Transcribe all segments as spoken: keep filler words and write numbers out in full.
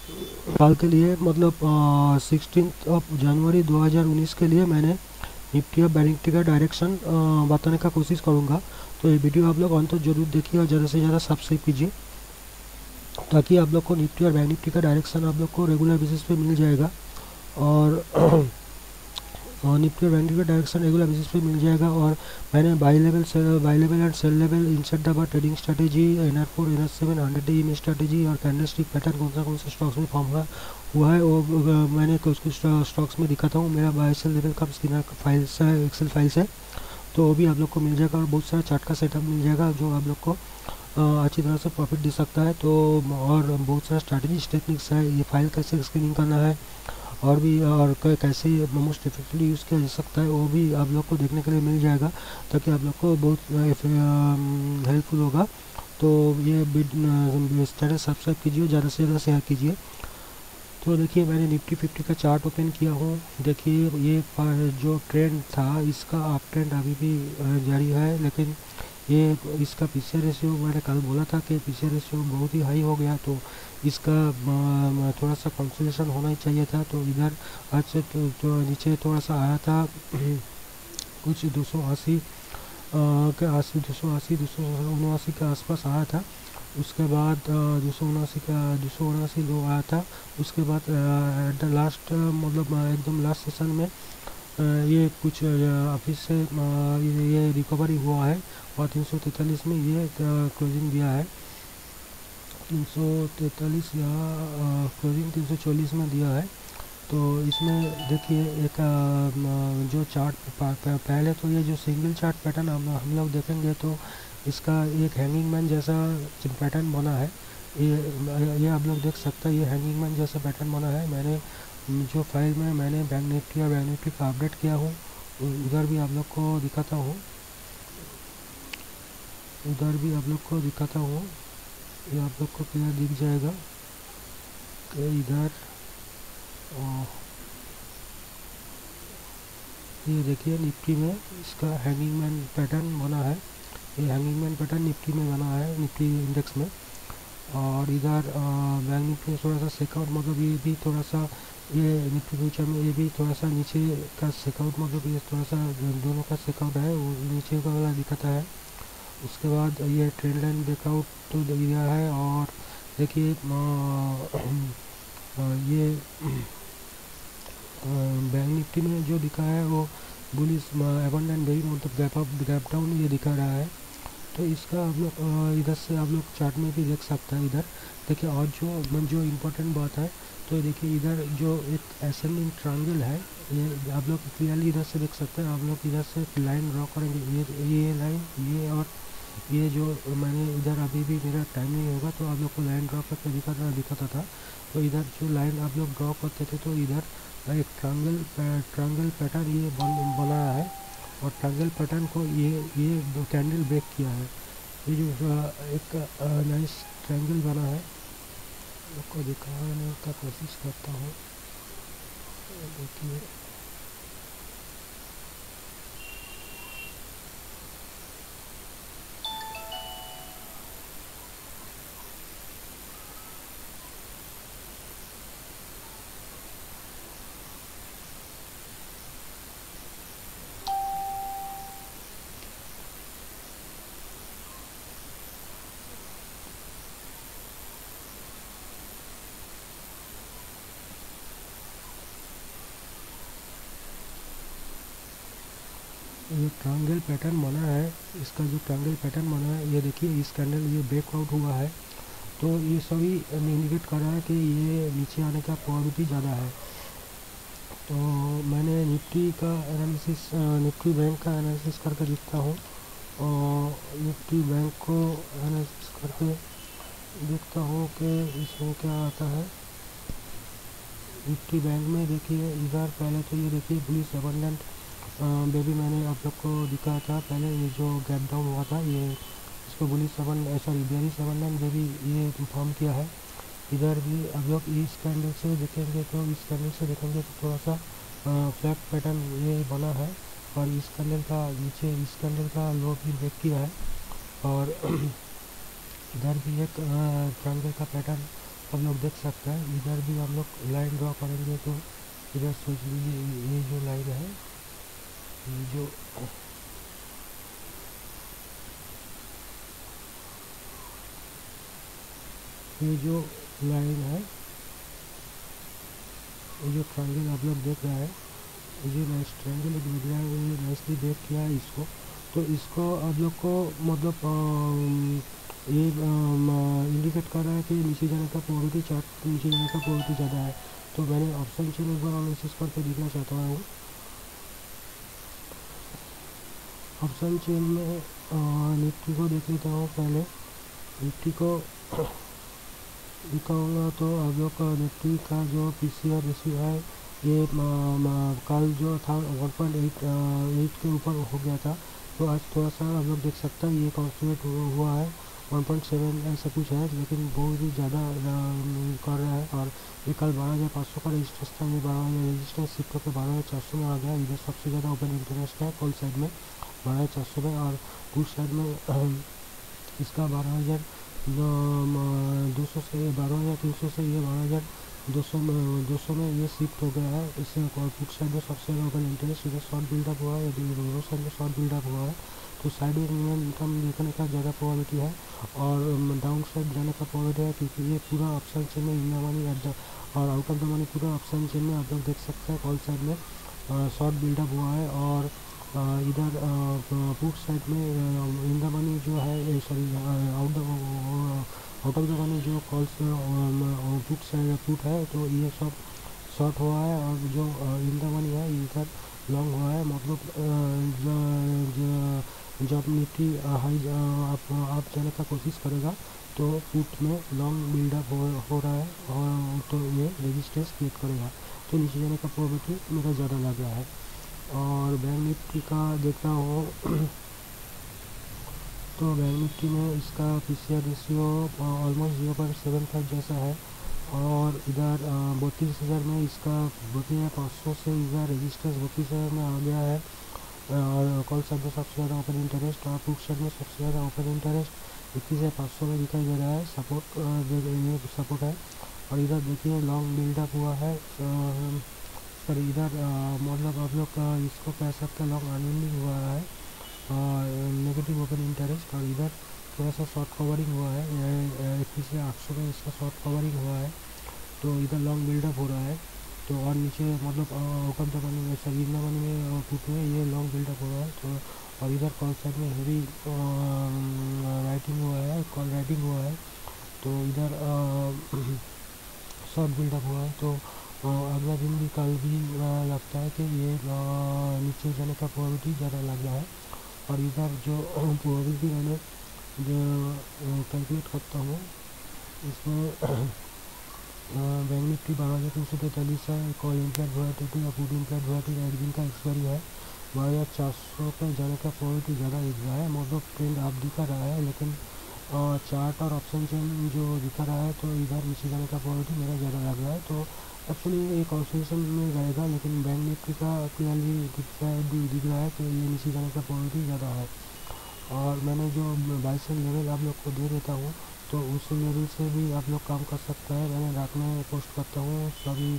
साल के लिए मतलब सिक्सटीन ऑफ जनवरी दो हज़ार उन्नीस के लिए मैंने निफ्टी और बैंक निफ्टी का डायरेक्शन बताने का कोशिश करूँगा। तो ये वीडियो आप लोग अंत तक जरूर देखिए और ज़्यादा से ज़्यादा सब्सक्राइब कीजिए, ताकि आप लोग को निफ्टी और बैंक निफ्टी का डायरेक्शन आप लोग को रेगुलर बेसिस पे मिल जाएगा। और और निफ्टी और बैंक निफ्टी का डायरेक्शन रेगुलर बेसिस पे मिल जाएगा। और मैंने buy level sell buy level and sell level insert दबा trading strategy, N R four N R seven hundred day in strategy और कैंडल स्टिक पैटर्न कौन सा कौन सा स्टॉक्स में फॉर्म हुआ हुआ है वो अ, मैंने कुछ कुछ स्टॉक्स में दिखाता हूँ। मेरा बाई सेल लेवल का स्किनर फाइल्स है, एक्सेल फाइल्स है, तो वो भी आप लोग को मिल जाएगा। और बहुत सारा चार्ट का सेटअप मिल जाएगा जो आप लोग को अ, अच्छी तरह से प्रॉफिट दे सकता है। तो और बहुत सारा स्ट्रैटेजी टेक्निक्स है, ये फाइल कैसे स्क्रीनिंग करना है और भी और कै- कैसे मोस्ट इफेक्टिवली यूज़ किया जा सकता है, वो भी आप लोग को देखने के लिए मिल जाएगा, ताकि आप लोग को बहुत हेल्पफुल होगा। तो ये चैनल सब्सक्राइब कीजिए, ज़्यादा से ज़्यादा शेयर कीजिए। तो देखिए मैंने निफ्टी फिफ्टी का चार्ट ओपन किया हूँ। देखिए ये पा- जो ट्रेंड था इसका अप ट्रेंड अभी भी अ, जारी है, लेकिन ये इसका पीछे रेशियो मैंने कल बोला था कि पीछे रेशियो बहुत ही हाई हो गया, तो इसका अ, थोड़ा सा कंसोलिडेशन होना ही चाहिए था। तो इधर आज से तो, तो नीचे थोड़ा सा आया था कुछ दो सौ अस्सी के अस्सी दो सौ अस्सी दो सौ उनवासी के आसपास आया था। उसके बाद दो सौ उनासी का दो सौ उनासी लो आया था। उसके बाद एट द लास्ट मतलब अ, एकदम लास्ट सेशन में अ, ये कुछ अभी से अ, ये ये रिकवरी हुआ है और तीन सौ तैंतालीस में ये क्लोजिंग दिया है। तीन सौ तैंतालीस या क्लोजिंग तीन सौ चालीस में दिया है। तो इसमें देखिए एक अ, म, जो चार्ट पहले तो ये जो सिंगल चार्ट पैटर्न हम हम लोग देखेंगे तो इसका एक हैंगिंग मैन जैसा पैटर्न बना है। ये ये आप लोग देख सकते हैं, ये हैंगिंग मैन जैसा पैटर्न बना है। मैंने म, जो फाइल में मैंने बैंक निफ्टी और बैंक निफ्टी का अपडेट किया हूँ, उधर भी आप लोग को दिखाता हूँ उधर भी आप लोग को दिखाता हूँ। ये आप लोग को क्लियर दिख जाएगा कि इधर अ, ये देखिए निफ्टी में इसका हैंगिंग मैन पैटर्न बना है। ये हैंगिंग मैन पैटर्न निफ्टी में बना है, निफ्टी इंडेक्स में। और इधर बैंक निफ्टी में थोड़ा सा सेकआउट मतलब ये भी थोड़ा सा ये निफ्टी फ्यूचर में ये भी थोड़ा सा नीचे का सेकआउट मतलब ये थोड़ा सा दोनों का सेकआउट है, वो नीचे का वाला दिखाता है। उसके बाद ये ट्रेंड लाइन ब्रेकआउट तो दिया है। और देखिए अ, अ, ये बैंक निफ्टी में जो दिखा है वो बुलिश एबंडेंट बेरी मतलब गैप अप गैप डाउन ये दिखा रहा है। तो इसका आप लोग अ, इधर से आप लोग चार्ट में भी देख सकते हैं। इधर देखिए और जो जो इम्पोर्टेंट बात है, तो देखिए इधर जो एक एसेंडिंग ट्रायंगल है, ये आप लोग क्लियरली इधर से देख सकते हैं। आप लोग इधर से लाइन ड्रॉ करेंगे, ये ये लाइन ये और ये जो मैंने इधर अभी भी मेरा टाइम नहीं होगा तो आप लोग को लाइन ड्रॉ करके दिखाता दिखाता था। तो इधर जो लाइन आप लोग ड्रॉ करते थे तो इधर एक ट्रायंगल ट्रायंगल पैटर्न ये बन बना है। और ट्रायंगल पैटर्न को ये ये कैंडल ब्रेक किया है। ये जो अ, एक नाइस ट्रायंगल बना है, आपको दिखाने का कोशिश करता हूँ। देखिए ये ट्रायंगल पैटर्न बना है, इसका जो ट्रायंगल पैटर्न बना है ये देखिए इस कैंडल ये ब्रेकआउट हुआ है। तो ये सभी इंडिकेट कर रहा है कि ये नीचे आने का प्रोबेबिलिटी ज़्यादा है। तो मैंने निफ्टी का एनालिसिस निफ्टी बैंक का एनालिसिस करके देखता हूँ और निफ्टी बैंक को एनालिसिस करके देखता हूँ कि इसमें क्या आता है। निफ्टी बैंक में देखिए इधर पहले तो ये देखिए पुलिस अबंडेंट बेबी मैंने आप लोग को दिखाया था पहले, ये जो गैप डाउन हुआ था ये इसको bullish abandoned sorry bearish abandoned baby ये फॉर्म किया है। इधर भी अब लोग इस कैंडल से देखेंगे तो इस कैंडल से देखेंगे तो थोड़ा सा फ्लैट पैटर्न ये बना है। और इस कैंडल का नीचे इस कैंडल का लो भी ब्रेक किया है। और इधर भी एक ट्रायंगल का पैटर्न हम लोग देख सकते हैं। इधर भी हम लोग लाइन ड्रॉ करेंगे तो इधर सोच लीजिए ये जो लाइन है, ये जो ये जो लाइन है, ये जो ट्रायंगल आप लोग देख रहे हैं, ये जो नाइस ट्रायंगल दिख रहा है, ये नाइसली देख किया है इसको। तो इसको आप लोग को मतलब अम, ये इंडिकेट कर रहा है कि नीचे जाने का प्रोबेबिलिटी, चार्ट नीचे जाने का प्रोबेबिलिटी ज़्यादा है। तो मैंने ऑप्शन चेन एक बार एनालिसिस करके देखना चाहता हूँ। ऑप्शन चेन में निफ्टी को देख लेता हूँ पहले। निफ्टी को दिखाऊंगा तो आप लोग का निफ्टी का जो पी सी आर रेशियो है, ये कल जो था वन पॉइंट एट एट के ऊपर हो गया था। तो आज थोड़ा सा आप लोग देख सकते हैं ये कॉन्स्टेंट हुआ है, वन पॉइंट सेवन ऐसा कुछ है, लेकिन बहुत ही ज़्यादा कर रहा है। और ये कल बारह हज़ार पाँच सौ का रजिस्टेंस था, ये बारह हज़ार रजिस्टेंस शिफ्ट होकर बारह हज़ार चार सौ में आ गया। इधर सबसे ज़्यादा ओपन इंटरेस्ट है कॉल साइड में बारह हज़ार चार सौ में, और पुट साइड में इसका बारह हज़ार दो सौ से बारह हज़ार तीन सौ से ये बारह हज़ार दो सौ में दो सौ में ये शिफ्ट हो गया है। इससे पुट साइड में सबसे ज़्यादा ओपन इंटरेस्ट, इधर शॉर्ट बिल्डअप हुआ है, दोनों साइड में शॉर्ट बिल्डअप हुआ है। तो साइड में इनकम देखने का ज़्यादा प्रोबेबिलिटी है और डाउन साइड जाने का प्रोबेबिलिटी है, क्योंकि ये पूरा ऑप्शन चेन में in the money at the और आउट ऑफ द मनी पूरा ऑप्शन चेन में आप लोग देख सकते हैं। कॉल साइड में शॉर्ट बिल्डअप हुआ है और इधर पुट साइड में इन द मनी जो है, sorry out out of the money जो कॉल्स पुट साइड पुट है, तो ये सब शॉर्ट हुआ है। और जो इन द मनी है इधर लॉन्ग हुआ है। मतलब जब निफ्टी हाई आप आप जाने का कोशिश करेगा तो पुट में लॉन्ग बिल्डअप हो, हो रहा है और तो ये रेजिस्टेंस क्रिएट करेगा, तो नीचे जाने का प्रोबेबिलिटी मेरा ज़्यादा लग रहा है। और बैंक निफ्टी का देखता हूँ तो बैंक निफ्टी में इसका P C R ratio almost zero point seven five जैसा है। और इधर बत्तीस हज़ार में इसका बत्तीस हज़ार पाँच सौ से इधर रेजिस्टेंस बत्तीस हज़ार में आ गया है। और कॉल साइड में सबसे ज़्यादा ओपन इंटरेस्ट और पुट साइड में सबसे ज़्यादा ओपन इंटरेस्ट इक्कीस हज़ार पाँच सौ में दिखाई दे रहा है। सपोर्ट ये सपोर्ट है। और इधर देखिए लॉन्ग बिल्डअप हुआ है। पर इधर मतलब आप लोग इसको कह सकते हैं लॉन्ग अर्निंग हुआ है और नेगेटिव ओपन इंटरेस्ट। और इधर थोड़ा सा शॉर्ट कवरिंग हुआ है, इक्कीस से आठ सौ में इसका शॉर्ट कवरिंग हुआ है। तो इधर लॉन्ग बिल्डअप हो रहा है। तो और नीचे मतलब आउट ऑफ द मनी में सभी इन द मनी में पुट में ये लॉन्ग बिल्डअप हो रहा है। तो और इधर कॉल साइड में हेवी राइटिंग हुआ है, कॉल राइटिंग हुआ है। तो इधर शॉर्ट बिल्डअप हुआ है। तो अगला दिन भी कल भी लगता है कि ये नीचे जाने का प्रोबेबिलिटी ज़्यादा लग रहा है। और इधर जो प्रोबेबिलिटी मैंने जो कैलकुलेट करता हूँ इसमें बैंक निफ्टी बारह हज़ार तीन सौ तैंतालीस है, कॉल इम्प्लाइड वोलेटिलिटी और पुट इम्प्लाइड वोलेटिलिटी एक दिन का एक्सपायरी है। बारह हज़ार चार सौ पर जाने का प्रोबेबिलिटी ज़्यादा दिख रहा है। मतलब ट्रेंड आप दिखा रहा है, लेकिन चार्ट और ऑप्शन चेन जो दिखा रहा है तो इधर नीचे जाने का प्रोबेबिलिटी मेरा ज़्यादा लग रहा है। तो एक्चुअली ये कॉन्सेंट्रेशन में रहेगा, लेकिन बैंक निफ्टी का क्लियरली दिख रहा है दिख रहा है कि ये नीचे जाने का प्रोबेबिलिटी ज़्यादा है। और मैंने जो बाई सेल लेवल आप लोग को दे देता हूँ तो उस लेवल से भी आप लोग काम कर सकते हैं। मैंने रात में पोस्ट करता हूँ सभी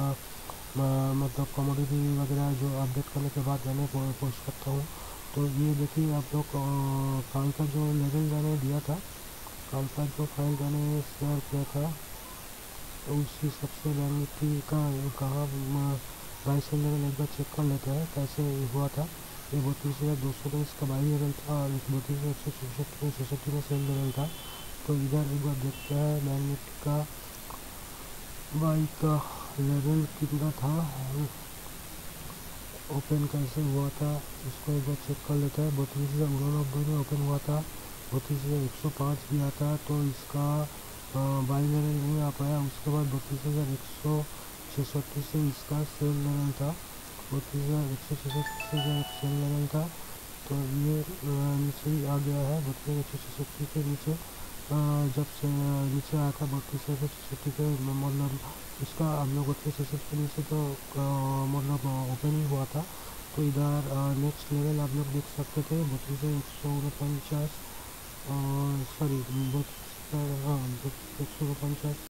मतलब कमोडिटी वगैरह जो अपडेट करने के बाद मैंने पोस्ट करता हूँ। तो ये देखिए आप लोग कल का जो लेवल मैंने दिया था, कल का जो फाइल मैंने शेयर किया था, तो उस हिसाब से बैंक निफ्टी का कहाँ बाई सेल लेवल एक बार चेक कर लेते हैं कैसे हुआ था। ये बत्तीस हज़ार दो सौ में इसका बाई लेवल था और बत्तीस हज़ार एक सौ चौसठ में छसठ में सेल लेवल था। तो इधर एक बार देखते हैं बैंक निफ्टी का बाई का लेवल कितना था, ओपन कैसे हुआ था इसको एक बार चेक कर लेते हैं। बत्तीस हज़ार उननब्बे में ओपन हुआ था, बत्तीस हज़ार एक सौ पाँच भी आता तो इसका बाई लेवल नहीं आ पाया। उसके बाद बत्तीस हज़ार एक सौ छसठ से इसका सेल लेवल था, बत्तीस हज़ार एक सौ छसठ से एक सेल लेवल था। तो ये नीचे ही आ गया है बत्तीस हज़ार एक सौ छसठ के नीचे। जब से नीचे आया था बत्तीस हज़ार छसठ के मतलब इसका हम लोग बत्तीस छसठ के नीचे तो मतलब ओपन ही हुआ था। तो इधर नेक्स्ट लेवल आप लोग देख सकते थे बत्तीस हज़ार एक सौ उनपचास, सॉरी बत्तीस हाँ एक सौ उनपचास